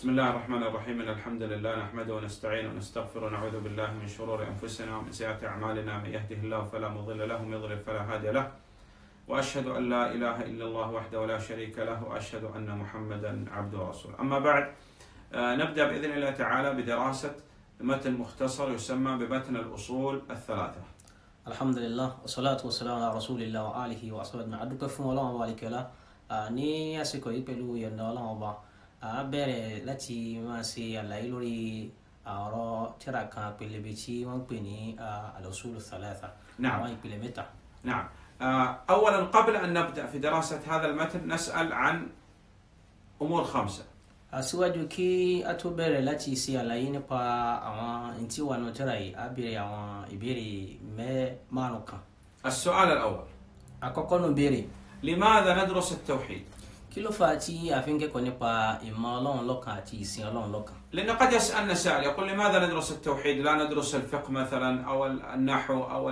بسم الله الرحمن الرحيم. الحمد لله نحمده ونستعينه ونستغفره ونعوذ بالله من شرور أنفسنا ومن سيئات أعمالنا. من يهده الله فلا مضل له ومن يضلل فلا هادي له. وأشهد أن لا إله إلا الله وحده لا شريك له وأشهد أن محمدا عبده ورسوله. أما بعد، نبدأ بإذن الله تعالى بدراسة متن مختصر يسمى بمتن الأصول الثلاثة. الحمد لله والصلاة والسلام على رسول الله وآله وصحبه أدوك فún Ọlọ́run wa alikiola ní àsìkò yìí pẹ̀lú yọ̀ǹda Ọlọ́run Ọba a bẹ̀rẹ̀ láti máa ṣe àlàyé lórí ọ̀rọ̀ tírà kan pélébé tí wọ́n pè ní al-usul الثلاثة. نعم. ìpìlẹ̀ mẹ́ta. نعم. أولا قبل أن نبدأ في دراسة هذا المتن نسأل عن أمور خمسة. síwájú kí a tó bẹ̀rẹ̀ láti ṣe àlàyé nípa àwọn tí wà nínú tírà yìí a béèrè àwọn ìbéèrè márùn kan. السؤال الأول. àkọ́kọ́ nínú béèrè. لماذا ندرس التوحيد؟ kí ló fà á tí a fi ń kẹ́kọ̀ọ́ nípa ìmọ̀ Ọlọ́run lọ́kan àti ìsìn Ọlọ́run lọ́kan؟ لأن قد يسألنا سائل يقول لماذا ندرس التوحيد لا ندرس الفقه مثلا أو النحو أو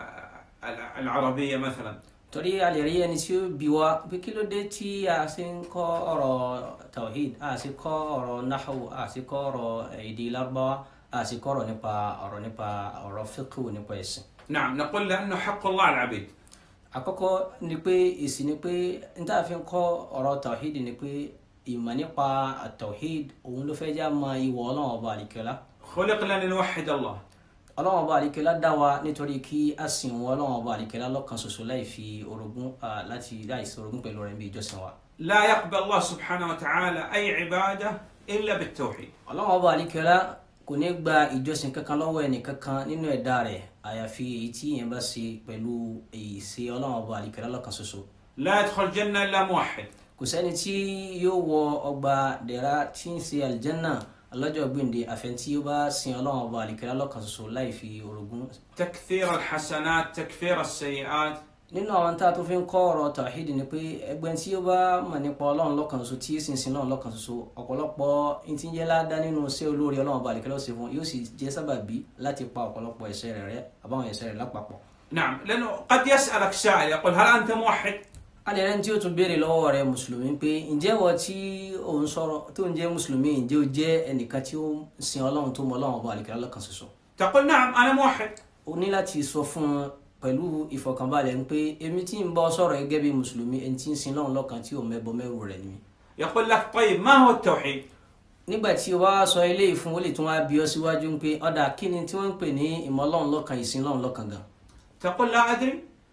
العربية مثلا. torí a lè rí ẹni tí ó bi wá pé kí ló dé tí a ṣe ń kọ́ ọ̀rọ̀ tawhid a ṣe kọ́ ọ̀rọ̀ nahwu a ṣe kọ́ ọ̀rọ̀ èdè Lárúbáwá a ṣe kọ́ ọ̀rọ̀ nípa ọ̀rọ̀ fiqh nípa ẹ̀sìn. نعم، نقول لأنه حق الله على العبيد. àkọ́kọ́ ni pé èsì ni pé n tá a fi ń kọ́ ọ̀rọ̀ tawhid ni pé ìmọ̀ nípa tawhid òun ló fẹ́ já mọ ìwọ Ọlọ́run Ọba àlìkẹ́lá. خلقنا لنوحد الله. Ọlọ́run Ọba àlìkẹ́lá dá wa nítorí kí a sìn wọ Ọlọ́run Ọba àlìkẹ́lá lọ́kan ṣoṣo láì fi orogún láìsí orogún pẹ̀lú rẹ̀ níbi ìjọsìn wa. لا يقبل الله سبحانه وتعالى أي عبادة إلا بالتوحيد. Ọlọ́run Ọba àlìkẹ́lá kò ní gba ìjọsìn kankan lọ́wọ́ ẹnì kankan nínú ẹ̀dá rẹ̀ àyàfi èyí tí yẹn bá ṣe pẹ̀lú ìṣe Ọlọ́run Ọba àlìkẹ́lá lọ́kan ṣoṣo. لا يدخل الجنة إلا موحد. kò sẹ́ni tí yóò wọ ọgbà dẹ̀ra tí ń ṣe àlìjẹ́nà lọ́jọ́ gbìndé àfẹntí ó bá sin Ọlọ́run Ọba àlìkẹ́lá lọ́kan ṣoṣo láì fi orogún. تكثير الحسنات تكفير السيئات. nínú àwọn tá a tó fi ń kọ́ ọ̀rọ̀ tawhid ni pé ẹgbẹ́ tí ó bá mọ̀ nípa Ọlọ́run lọ́kan ṣoṣo tí sísìn náà lọ́kan ṣoṣo ọ̀pọ̀lọpọ̀ tí ń jẹ́ ládá nínú iṣẹ́ olóore Ọlọ́run Ọba àlìkẹ́lá ṣe fún yóò sì jẹ́ sábàbí láti pa ọ̀pọ̀lọpọ̀ ẹ̀ṣẹ̀ rẹ̀ àbáwọn ẹ̀ṣẹ̀ rẹ̀ lápapọ̀. نعم، لأنه قد يسألك سائل يقول هل أنت موحد؟ alẹ́ rẹ̀ tí ó tún béèrè lọ́wọ́ rẹ̀ mùsùlùmí pé ǹjẹ́ wọ́n tí ò ń sọ̀rọ̀ tó ń jẹ́ mùsùlùmí ǹjẹ́ ó jẹ́ ẹnìkan tí ó sin Ọlọ́run tó mọ Ọlọ́run Ọba àlìkẹ́lá lọ́kan ṣoṣo. تقول نعم أنا موحد. o ní láti sọ fún un pẹ̀lú ìfọ̀kànbalẹ̀ pé èmi tí ń bọ́ sọ̀rọ̀ gẹ́gẹ́ bí mùsùlùmí ẹni tí ń sin Ọlọ́run lọ́kan tí ò mẹ́bọ mẹ́rù rẹ̀ ni. يقول لك طيب ما هو التوحيد؟ nígbà tí o bá sọ eléyìí fún ó lè tún wá bí ọ síwájú pé ọ̀dà kí ni tí wọ́n ń pè ní ìmọ̀ Ọlọ́run lọ́kan ìsìn Ọlọ́run lọ́kan gan. تقول لا أدري.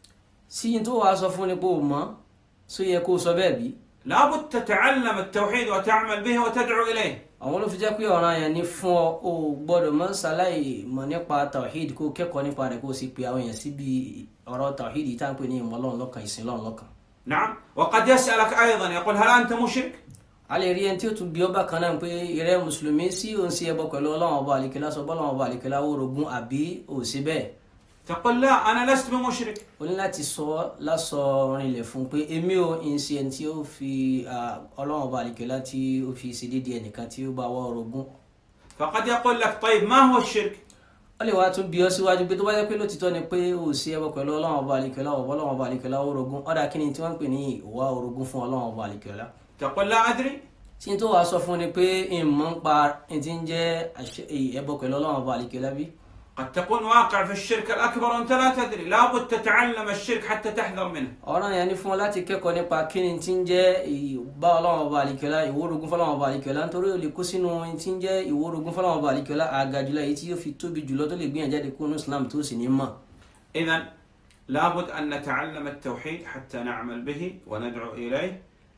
sí n tó wàá sọ fún ni pé o mọ̀ só yẹ kó o sọ bẹ́ẹ̀ bí. لابد تتعلم التوحيد وتعمل به وتدعو إليه. àwọn ló fi jẹ́ pé ọ̀ràn yẹn ni fún ọ o gbọ́dọ̀ mọ̀ ṣàlàyé mọ̀ nípa tawhid kó kẹ́kọ̀ọ́ nípa rẹ̀ kó o sì pe àwọn èèyàn síbi ọ̀rọ̀ tawhid tá à ń pè ní ìmọ̀ Ọlọ́run lọ́kan ìsìn Ọlọ́run lọ́kan. نعم، وقد يسألك أيضا يقول هل أنت مشرك؟ a lè rí ẹni tí ó tún bí ọba kan náà pé ìrẹ́ mùsùlùmí sí òun sí ẹbọ pẹ̀lú Ọlọ́run Ọba àlìkẹ́lá sọ bọ́ Ọlọ́run Ọba àlìkẹ́lá orogún àbí ò sí bẹ́ẹ̀. تقول لا أنا لست بمشرك. o ní láti sọ lásọ rinlẹ̀ fún pé èmi ò ń ṣe ẹni tí ó fi Ọlọ́run Ọba àlìkẹ́lá tí ó fi ṣe déédéé ẹnìkan tí ó bá wá orogún. فقد يقول لك طيب ما هو الشرك؟ ó lè wá tún bí ọ síwájú pé tó bá jẹ́ pé lótìtọ́ ni pé ò sí ẹbọ pẹ̀lú Ọlọ́run Ọba àlìkẹ́lá ọ̀bọ Ọlọ́run Ọba àlìkẹ́lá orogún ọ̀dà kí ni tí wọ́n ń pè ní ìwà orogún fún Ọlọ́run Ọba àlìkẹ́lá. تقول لا أدري. tí n tó wàá sọ fún ni pé ìmọ̀ ń pa ti ń jẹ́ ẹbọ pẹ̀lú Ọlọ́run Ọba àlìkẹ́lá bí. قد تكون واقع في الشرك الأكبر وأنت لا تدري. لابد تتعلم الشرك حتى تحذر منه. ọ̀ràn yẹn ni fún ọ láti kẹ́kọ̀ọ́ nípa kí ni tí ń jẹ́ ìbá Ọlọ́run Ọba àlìkẹ́lá ìwórogún fọ́lọ́run Ọba àlìkẹ́lá nítorí ó lè kó sínú tí ń jẹ́ ìwórogún fọ́lọ́run Ọba àlìkẹ́lá àgàjùlọ èyí tí yóò fi tóbi jùlọ tó lè gbìyànjú jáde kúrò ní Islam tó sì ní mọ̀. إذن لابد أن نتعلم التوحيد حتى نعمل به وندعو إليه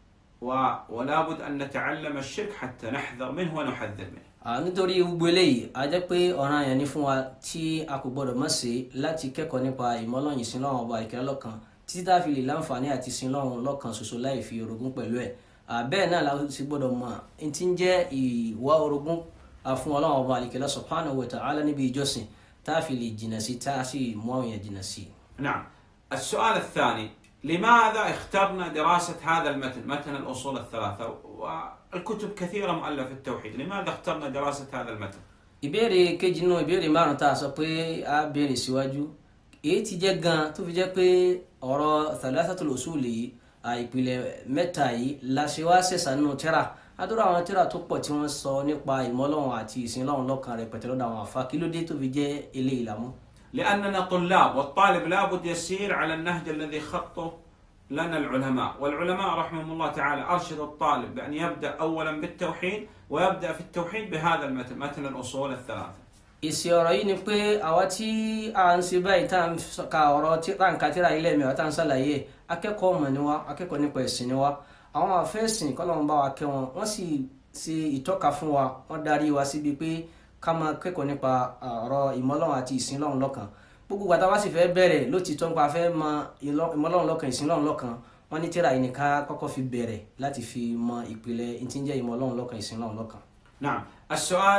ولابد أن نتعلم الشرك حتى نحذر منه ونحذر منه. nítorí gbogbo eléyìí a jẹ́ pé ọ̀ràn yẹn ni fún wa tí a kò gbọ́dọ̀ má ṣe láti kẹ́kọ̀ọ́ nípa ìmọ̀ Ọlọ́run ìsìn Ọlọ́run Ọba àlìkẹ́lá lọ́kan títí tá a fi lè láǹfààní àti sin Ọlọ́run lọ́kan ṣoṣo láì fi orogún pẹ̀lú ẹ̀. bẹ́ẹ̀ náà la sì gbọ́dọ̀ mọ̀ n tí ń jẹ́ ìwà orogún fún Ọlọ́run Ọba àlìkẹ́lá subhanahu wa ta'ala níbi ìjọsìn tá a fi lè jìnnà sí tá a sì mú àwọn èèyàn jìnnà sí. نعم. السؤال الثاني، لماذا اخترنا دراسة هذا المتن متن الأصول الثلاثة والكتب كثيرة مؤلفة في التوحيد؟ لماذا اخترنا دراسة هذا المتن؟ ìbéèrè kejì nínú ìbéèrè márùn tá a sọ pé a béèrè síwájú èyí tí jẹ́ gan tó fi jẹ́ pé ọ̀rọ̀ thalathatul usul yìí ìpìlẹ̀ mẹ́ta yìí la ṣe wá ṣẹ̀ṣà nínú tírà adúrà àwọn tírà tó pọ̀ tí wọ́n sọ nípa ìmọ̀ Ọlọ́run àti ìsìn Ọlọ́run lọ́kan rẹpẹtẹ lọ́dọ̀ àwọn àfáà kí ló dé tó fi jẹ́ eléyìí lámú. لأننا طلاب والطالب لابد يسير على النهج الذي خطه لنا العلماء، والعلماء رحمهم الله تعالى أرشد الطالب بأن يبدأ أولا بالتوحيد ويبدأ في التوحيد بهذا المتن، متن الأصول الثلاثة. ìsì ọ̀rọ̀ yìí ni pé àwa tí a ń ṣe báyìí tá à ń ka ọ̀rọ̀ tá à ń ka tírà ilé mi àwọn tá à ń ṣàlàyé akẹ́kọ̀ọ́ ọmọ ni wá, akẹ́kọ̀ọ́ nípa ẹ̀sìn ni wá. àwọn àfẹ́sìn kọ́lọ́run bá wa kẹ́ wọn, wọ́n sì ṣe ìtọ́ka fún wa, wọ́n darí wa síbi pé ká máa kẹ́kọ̀ọ́ nípa ọ̀rọ̀ ìmọ̀ Ọlọ́run àti ìsìn Ọlọ́run lọ́kan. gbogbo gbàtà wá sì fẹ́ bẹ̀rẹ̀ lótìtọ́ nípa fẹ́ mọ ìmọ̀ Ọlọ́run lọ́kan ìsìn Ọlọ́run lọ́kan, wọ́n ní tírà yìí ni ká kọ́kọ́ fi bẹ̀rẹ̀ láti fi mọ ìpìlẹ̀ tí ń jẹ́ ìmọ̀ Ọlọ́run lọ́kan ìsìn Ọlọ́run lọ́kan. نعم. السؤال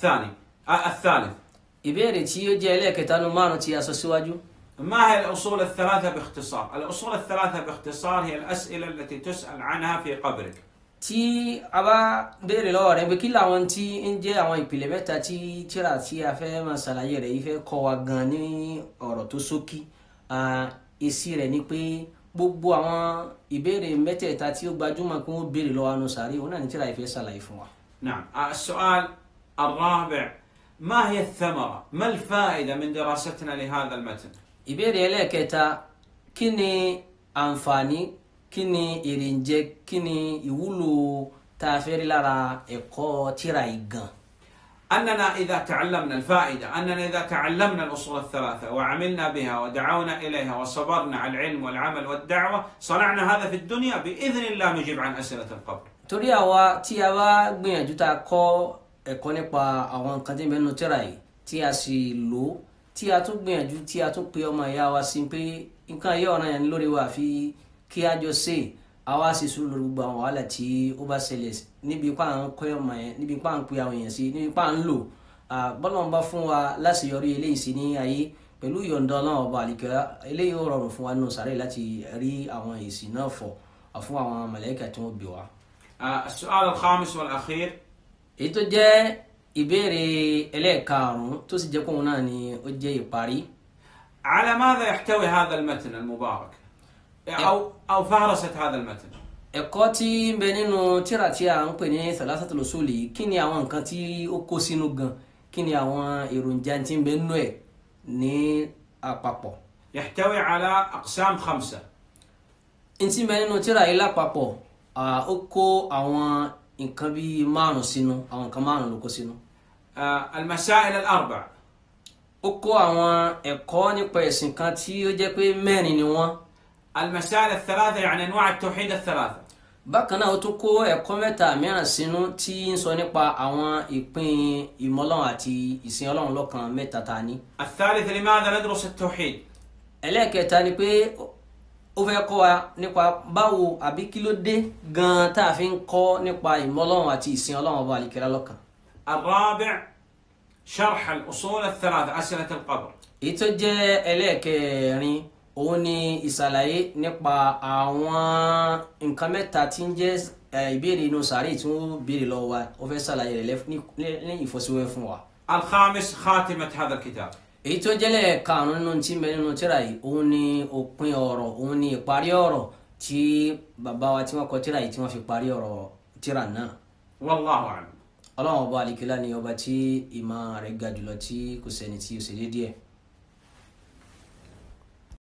الثالث ìbéèrè tí ó jẹ́ ẹlẹ́ẹ̀kẹta nínú márùn-ún tí a sọ síwájú. ما هي الأصول الثلاثة باختصار؟ الأصول الثلاثة باختصار هي الأسئلة التي تسأل عنها في قبرك. tí a bá béèrè lọ́wọ́ rẹ̀ pé kí làwọn tí ń jẹ́ àwọn ìpìlẹ̀ mẹ́ta tí tírà tí a fẹ́ máa ṣàlàyé rẹ̀ yìí fẹ́ kọ́ wa gan ní ọ̀rọ̀ tó ṣókí, èsì rẹ̀ ni pé gbogbo àwọn ìbéèrè mẹ́tẹ̀ẹ̀ta tí ó gbajúmọ̀ pé wọ́n béèrè lọ́wọ́ anú sàárè òun náà ní tírà yìí fẹ́ ṣàlàyé fún wa. نعم. السؤال الرابع ما هي الثمرة؟ ما الفائدة من دراستنا لهذا المتن؟ ìbéèrè ẹlẹ́ẹ̀kẹta kí ni àǹfààní, kí ni èrèǹjẹ, kí ni ìwúlò tá a fẹ́ rí lára ẹ̀kọ́ tírà yìí gan. أننا إذا تعلمنا الفائدة أننا إذا تعلمنا الأصول الثلاثة وعملنا بها ودعونا إليها وصبرنا على العلم والعمل والدعوة صنعنا هذا في الدنيا بإذن الله نجيب عن أسئلة القبر. torí àwa tí a bá gbìyànjú tá a kọ́ ẹ̀kọ́ nípa àwọn nǹkan tí ń bẹ nínú tírà yìí tí a sì lò ó, tí a tún gbìyànjú tí a tún pe ọmọ ìyá wa sí pé nǹkan yìí ọ̀ràn yẹn lórí wa àfi kí a jọ ṣe àwa sì sùúrù lórí gbogbo àwọn wàhálà tí ó bá ṣẹlẹ̀ níbi ipá à ń kọ́ ọmọ yẹn, níbi ipá à ń pe àwọn èèyàn sí, níbi ipá à ń lò bọ́lọ́run bá fún wa láṣeyọrí eléyìí sí ní ayé pẹ̀lú ìyọ̀ǹda Ọlọ́run ọba àlìkẹ́ eléyìí ó rọrùn fún wa nínú sàárè láti rí àwọn èsì náà fọ̀ fún àwọn màláíkà tí wọ́n bí wa. السؤال الخامس والأخير. èyí tó jẹ́ ìbéèrè ẹlẹ́ẹ̀karùn-ún tó sì jẹ́ kóun náà ni ó jẹ́ ìparí. على ماذا يحتوي هذا المتن المبارك؟ أو فهرسة هذا المتن؟ ẹ̀kọ́ tí ń bẹ nínú tírà tí a ń pè ní Thalathatul Usul yìí, kí ni àwọn nǹkan tí ó kó sínú gan, kí ni àwọn èròjà tí ń bẹ nínú ẹ̀ ní àpapọ̀. يحتوي على أقسام 5. n tí ń bẹ nínú tírà yìí lápapọ̀ ó kó àwọn nǹkan bíi 5 sínú, àwọn nǹkan 5 ló kó sínú. المسائل الأربع. ó kó àwọn ẹ̀kọ́ nípa ẹ̀sìn kan tí ó jẹ́ pé 4 ni wọ́n. المسائل الثلاثة يعني أنواع التوحيد الثلاثة. bákan náà ó tún kó ẹ̀kọ́ 3 mìíràn sínú tí ń sọ nípa àwọn ìpín ìmọ̀ Ọlọ́run àti ìsìn Ọlọ́run lọ́kan 3 tá a ní. الثالث لماذا ندرس التوحيد؟ ẹlẹ́ẹ̀kẹta ni pé ó fẹ́ kọ́ wa nípa báwo àbí kí ló dé gan-an tá a fi ń kọ́ nípa ìmọ̀ Ọlọ́run àti ìsìn Ọlọ́run ọba àlìkẹ́lá lọ́kan. الرابع شرح الأصول الثلاثة أسئلة القبر. èyí tó jẹ́ ẹlẹ́ẹ̀kẹrin òun ni ìsàlàyé nípa àwọn nǹkan 3 tí ń jẹ́ ìbéèrè inú sàárè tí wọ́n béèrè lọ́wọ́ wa, ó fẹ́ sàlàyé rẹ̀ ní ìfọ́síwẹ́ fún wa. الخامس خاتمة هذا الكتاب. èyí tó jẹ́ lẹ́ẹ̀karùn-ún nínú tí ń bẹ nínú tírà yìí òun ni òpin ọ̀rọ̀, òun ni ìparí ọ̀rọ̀ tí bàbá wa tí wọ́n kọ tírà yìí tí wọ́n fi parí ọ̀rọ̀ tírà náà. والله أعلم. Ọlọ́run ọba àlìkẹ́lá ni ọba tí ìmọ̀ rẹ̀ ga jùlọ tí kò sẹ́ni tí ó ṣe déédéé.